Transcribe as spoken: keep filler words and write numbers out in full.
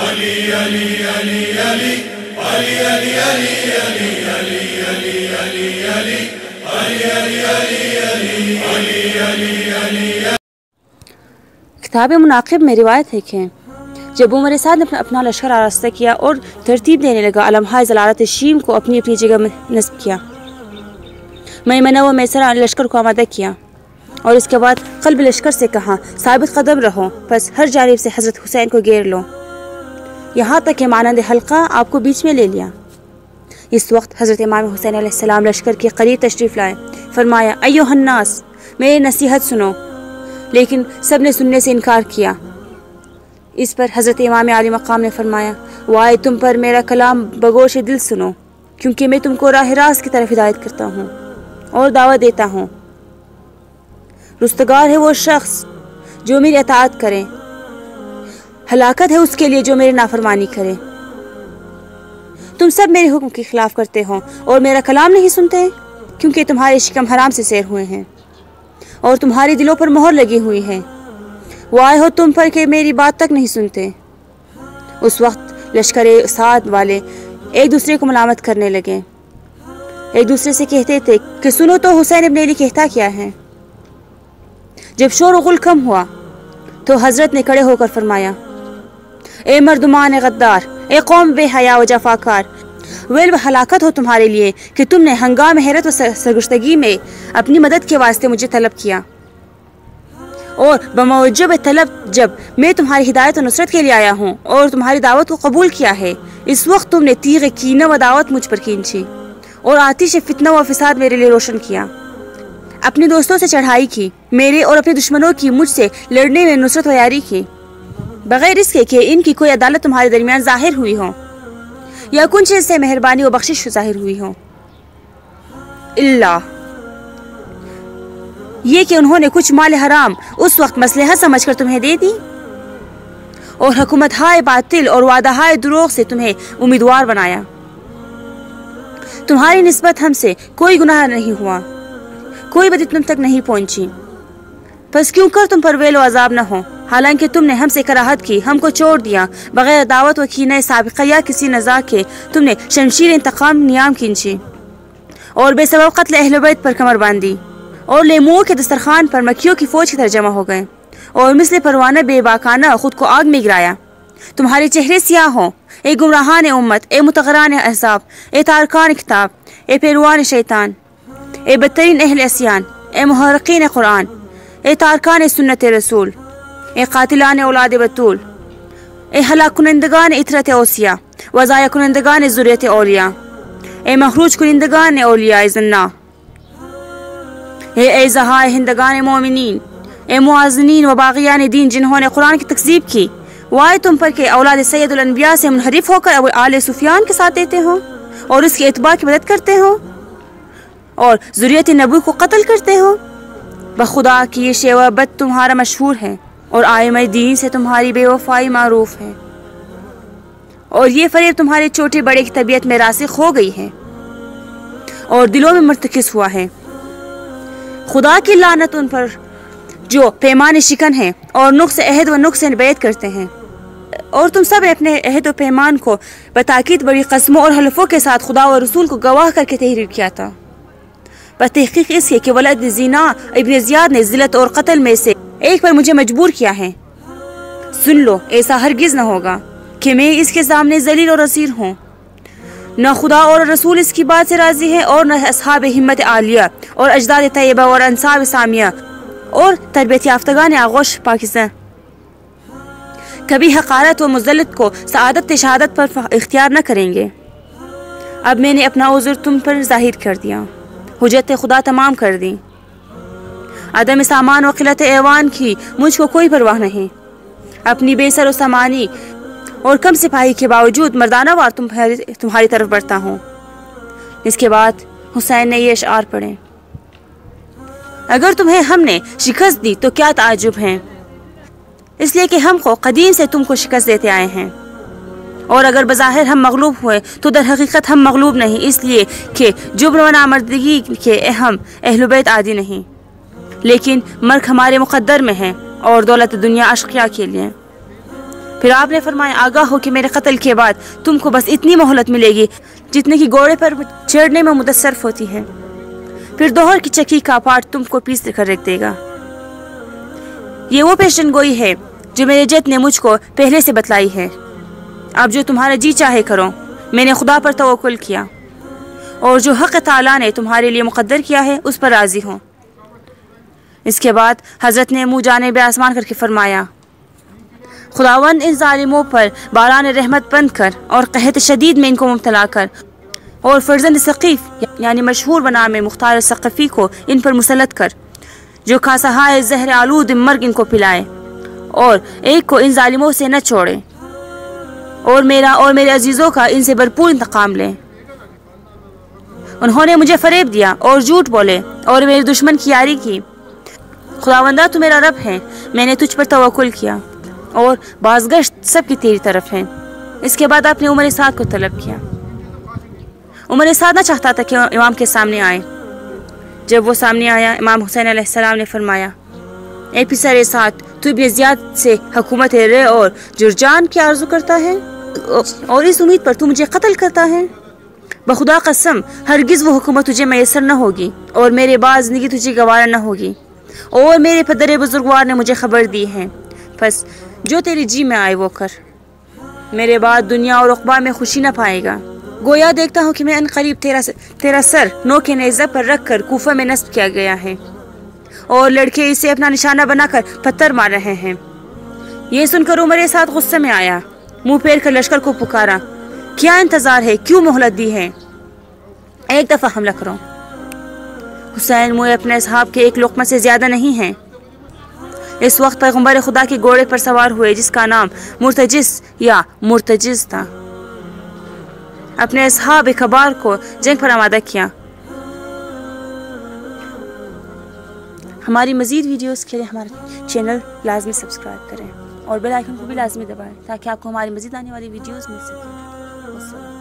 علی علی علی علی علی علی علی علی علی علی علی علی علی علی علی علی. کتاب مناقب میں روایت ہے کہ جب عمر سعد نے اپنا اپنا لشکر آراستہ کیا اور ترتیب دینے لگا، علماء ضلالت شیم کو اپنی اپنی جگہ میں نصب کیا، میمنہ و میسرہ لشکر کو آمادہ کیا، اور اس کے بعد قلب لشکر سے کہا ثابت قدم رہو، پس ہر جانب سے حضرت حسین کو گھیر لو، یہاں تک کہ مانند حلقہ آپ کو بیچ میں لے لیا۔ اس وقت حضرت امام حسین علیہ السلام لشکر کے قریب تشریف لائے، فرمایا ایھا الناس، میری نصیحت سنو، لیکن سب نے سننے سے انکار کیا۔ اس پر حضرت امام عالی مقام نے فرمایا وائے تم پر میرا کلام بگوش دل سنو، کیونکہ میں تم کو راہ راست کی طرف ہدایت کرتا ہوں اور دعوت دیتا ہوں۔ رستگار ہے وہ شخص جو میری اطاعت کرے، ہلاکت ہے اس کے لیے جو میری نافرمانی کرے۔ تم سب میرے حکم کے خلاف کرتے ہو اور میرا کلام نہیں سنتے، کیونکہ تمہارے شکم حرام سے سیر ہوئے ہیں اور تمہاری دلوں پر مہر لگی ہوئی ہے، وائے ہو تم پر کہ میری بات تک نہیں سنتے۔ اس وقت لشکر سعد والے ایک دوسرے کو ملامت کرنے لگے، ایک دوسرے سے کہتے تھے کہ سنو تو حسین ابن علی کہتا کیا ہے۔ جب شور و غل کم ہوا تو حضرت نے کھڑے ہو کر فرمایا اے مردمان غدار، اے قوم بے حیا و جفاکار، ویل و ہلاکت ہو تمہارے لیے کہ تم نے ہنگام حیرت و سرگشتگی میں اپنی مدد کے واسطے مجھے طلب کیا، اور بموجب طلب جب میں تمہاری ہدایت و نصرت کے لیے آیا ہوں اور تمہاری دعوت کو قبول کیا ہے، اس وقت تم نے تیغ کینہ و دعوت مجھ پر کھینچی اور آتش فتنہ و فساد میرے لیے روشن کیا، اپنے دوستوں سے چڑھائی کی، میرے اور اپنے دشمنوں کی مجھ سے لڑنے میں نصرت و یاری کی، بغیر اس کے کہ ان کی کوئی عدالت تمہارے درمیان ظاہر ہوئی ہو یا کن چیز سے مہربانی و بخشش ظاہر ہوئی ہو، اللہ یہ کہ انہوں نے کچھ مال حرام اس وقت مصلحت سمجھ کر تمہیں دے دی اور حکومت ہائے باطل اور وعدہ ہائے دروغ سے تمہیں امیدوار بنایا۔ تمہاری نسبت ہم سے کوئی گناہ نہیں ہوا، کوئی بدی تم تک نہیں پہنچی، پس کیوں کر تم پر ویل و عذاب نہ ہو، حالانکہ تم نے ہم سے کراہت کی، ہم کو چھوڑ دیا، بغیر دعوت و کینہ سابقہ یا کسی نزاع کے تم نے شمشیر انتقام نیام کھینچی اور بے سبب قتل اہل بیت پر کمر باندھی، اور لیموں کے دسترخوان پر مکھیوں کی فوج کی طرح جمع ہو گئے اور مثل پروانہ بے باکانہ خود کو آگ میں گرایا۔ تمہارے چہرے سیاہ ہوں، اے گمراہان امت، اے متغران احزاب، اے تارکان کتاب، اے پیروان شیطان، اے بدترین اہل عصیان، اے محرقین قرآن، اے تارکان سنت رسول، اے قاتلان اولاد بطول، اے ہلاک کنندگان اطرت اوصیاء و ضائع کنندگان ذریت اولیاء، اے مخروج کنندگان اولیاء زنا، اے ایزہائے ہندگان مومنین، اے معاذنین و باغیان دین جنہوں نے قرآن کی تکذیب کی، وائے تم پر کہ اولاد سید الانبیاء سے منحرف ہو کر ابو آل سفیان کے ساتھ دیتے ہو اور اس کے اتباع کی مدد کرتے ہو اور ذریت نبوی کو قتل کرتے ہو۔ بخدا کی یہ شیوہ بد تمہارا مشہور ہے اور آئمہ دین سے تمہاری بے وفائی معروف ہے، اور یہ فریب تمہارے چھوٹے بڑے کی طبیعت میں راسخ ہو گئی ہے اور دلوں میں مرتکز ہوا ہے۔ خدا کی لعنت ان پر جو پیمان شکن ہیں اور نقص عہد و نقص بیعت کرتے ہیں، اور تم سب نے اپنے عہد و پیمان کو بتاکید بڑی قسموں اور حلفوں کے ساتھ خدا و رسول کو گواہ کر کے تحریر کیا تھا، بتحقیق اس کے کہ ولد زینا ابن زیاد نے ذلت اور قتل میں سے ایک پر مجھے مجبور کیا ہے۔ سن لو، ایسا ہرگز نہ ہوگا کہ میں اس کے سامنے ذلیل اور اسیر ہوں، نہ خدا اور رسول اس کی بات سے راضی ہے اور نہ اصحاب ہمت عالیہ اور اجداد طیبہ اور انصاب سامیہ اور تربیت یافتگان آغوش پاکستان کبھی حقارت و مذلت کو سعادت شہادت پر اختیار نہ کریں گے۔ اب میں نے اپنا عذر تم پر ظاہر کر دیا، حجت خدا تمام کر دی، عدم سامان و قلت ایوان کی مجھ کو کوئی پرواہ نہیں، اپنی بے سر و سامانی اور کم سپاہی کے باوجود مردانہ وار تمہاری طرف بڑھتا ہوں۔ اس کے بعد حسین نے یہ اشعار پڑھے، اگر تمہیں ہم نے شکست دی تو کیا تعجب ہے، اس لیے کہ ہم کو قدیم سے تم کو شکست دیتے آئے ہیں، اور اگر بظاہر ہم مغلوب ہوئے تو در حقیقت ہم مغلوب نہیں، اس لیے کہ جبن و نامردگی کے اہم اہل بیت عادی نہیں، لیکن مرگ ہمارے مقدر میں ہے اور دولت دنیا اشقیاء کے لیے۔ پھر آپ نے فرمایا آگاہ ہو کہ میرے قتل کے بعد تم کو بس اتنی مہلت ملے گی جتنے کی گھوڑے پر چڑھنے میں مدت صرف ہوتی ہے، پھر دوہر کی چکی کا پاٹ تم کو پیس کر رکھ دے گا۔ یہ وہ پیشن گوئی ہے جو میرے جد نے مجھ کو پہلے سے بتلائی ہے۔ اب جو تمہارا جی چاہے کرو، میں نے خدا پر توکل کیا اور جو حق تعالیٰ نے تمہارے لیے مقدر کیا ہے اس پر راضی ہوں۔ اس کے بعد حضرت نے منہ جانب آسمان کر کے فرمایا، خداوند ان ظالموں پر باران رحمت بند کر اور قحط شدید میں ان کو مبتلا کر، اور فرزند ثقیف یعنی مشہور بنام مختار ثقفی کو ان پر مسلط کر، جو کھاسہائے زہر آلود مرگ ان کو پلائے، اور ایک کو ان ظالموں سے نہ چھوڑے، اور میرا اور میرے عزیزوں کا ان سے بھرپور انتقام لے۔ انہوں نے مجھے فریب دیا اور جھوٹ بولے اور میرے دشمن کی یاری کی۔ خداوندہ تو میرا رب ہے، میں نے تجھ پر توکل کیا اور بازگشت سب کی تیری طرف ہے۔ اس کے بعد آپ نے عمر سعد کو طلب کیا۔ عمر سعد نہ چاہتا تھا کہ امام کے سامنے آئے۔ جب وہ سامنے آیا، امام حسین علیہ السلام نے فرمایا، اے پسر سعد، تو ابن زیاد سے حکومت رے اور جرجان کی آرزو کرتا ہے اور اس امید پر تو مجھے قتل کرتا ہے؟ بخدا قسم ہرگز وہ حکومت تجھے میسر نہ ہوگی اور میرے بعد زندگی تجھے گوارا نہ ہوگی، اور میرے پدر بزرگوار نے مجھے خبر دی ہے، بس جو تیری جی میں آئے وہ کر، میرے بعد دنیا اور عقبہ میں خوشی نہ پائے گا۔ گویا دیکھتا ہوں کہ میں ان قریب تیرا تیرا سر نو کے نیزہ پر رکھ کر کوفہ میں نصب کیا گیا ہے، اور لڑکے اسے اپنا نشانہ بنا کر پتھر مار رہے ہیں۔ یہ سن کر عمر سعد غصے میں آیا، منہ پھیر کر لشکر کو پکارا، کیا انتظار ہے، کیوں مہلت دی ہے، ایک دفعہ حملہ کرو۔ حسین موئے اپنے اصحاب کے ایک لقمہ سے زیادہ نہیں ہیں۔ اس وقت پیغمبر خدا کے گھوڑے پر سوار ہوئے جس کا نام مرتجس یا مرتجز تھا، اپنے اصحاب کبار کو جنگ پر آمادہ کیا۔ ہماری مزید ویڈیوز کے لیے ہمارا چینل لازمی سبسکرائب کریں اور بیل آئیکن کو بھی لازمی دبائیں تاکہ آپ کو ہماری مزید آنے والی ویڈیوز مل سکیں۔